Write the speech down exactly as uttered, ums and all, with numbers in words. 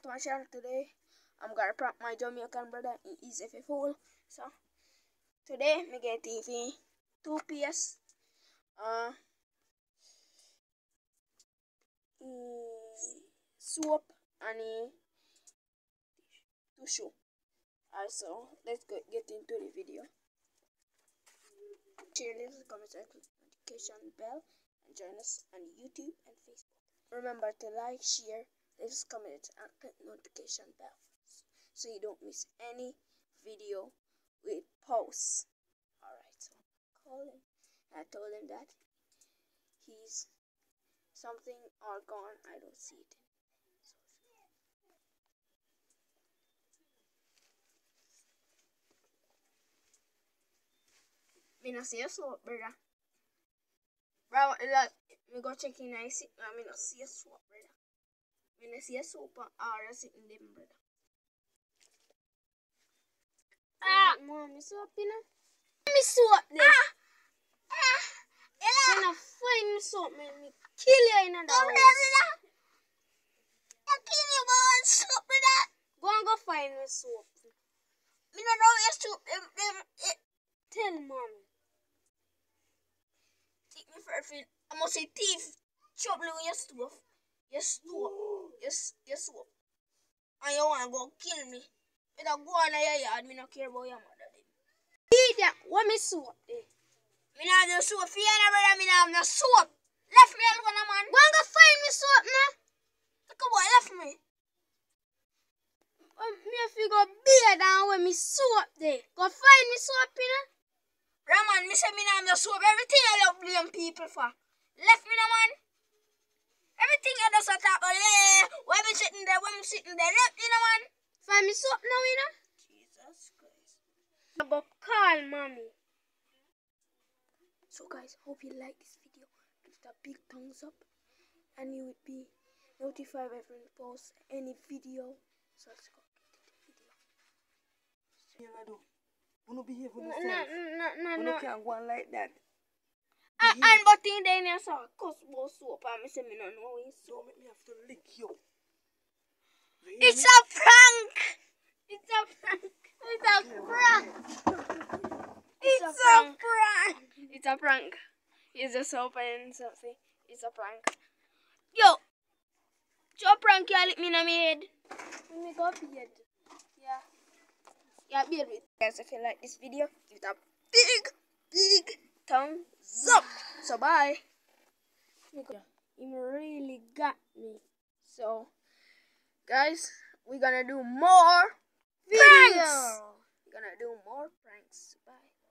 back to my channel. Today I'm gonna prank my Jamaican brother. He is a fool. So today me get T V, two P S, uh, mm, soap and uh, tissue. Alright, so let's go get into the video. Share, leave, comment, and click the notification bell, and join us on YouTube and Facebook. Remember to like, share, leave, comment, and click the notification bell so you don't miss any video with posts. Alright, so call him. I told him that he's something all gone. I don't see it. Me no see a soap, brother. Bro, like, me go check in I see, I me no see a soap, brother. Me no see a soap or a sitting them, brother. Ah! Mom, me soap, you know? Me soap there. Ah! Ah! Ella! When I find me soap, man, me kill you in the house. You kill me for one soap, brother. Go and go find me soap. Me no know your soap, them, them, it. Tell mommy. Take me for a fin. I must say thief. Chop me with your stove. Your stove. Your, your soap. And you want to go kill me. If I go on your yard, me no care about your mother then. Idiot, what me soap there? Me no have no soap for you, brother. Me no have no soap. Left me alone, man. Go and go find me soap now. Look at what left me. Um, me if you go beer down with me soap there. Go find me soap, you know. Raman, me say me no have no soap. Everything I love blame people for. Left me no man. Everything I just talk about, yeah, when me sitting there, when me sitting there, left me no man. Find me soap now, you know. Jesus Christ. But call mommy. So guys, hope you like this video. Give it a big thumbs up, and you would be notified when I post any video. So let's go get the video. Yeah, I do. You no behave with No, yourself. no, no, no, You no. can't go on like that. I, I'm but in there and I saw a cuss about soap and I say me no know it's soap. Don't make me have to lick you. You hear It's me? a prank! It's a prank! It's a prank! It's a prank! It's a prank. It's a soap and something. It's a prank. Yo! It's a prank you lick me in my head. Let me go beard. Yeah. Yeah, beard with. Guys, if you like this video, give it a big, big thumbs up. So bye. He really got me. So guys, we're gonna do more videos. We're gonna do more pranks. Bye.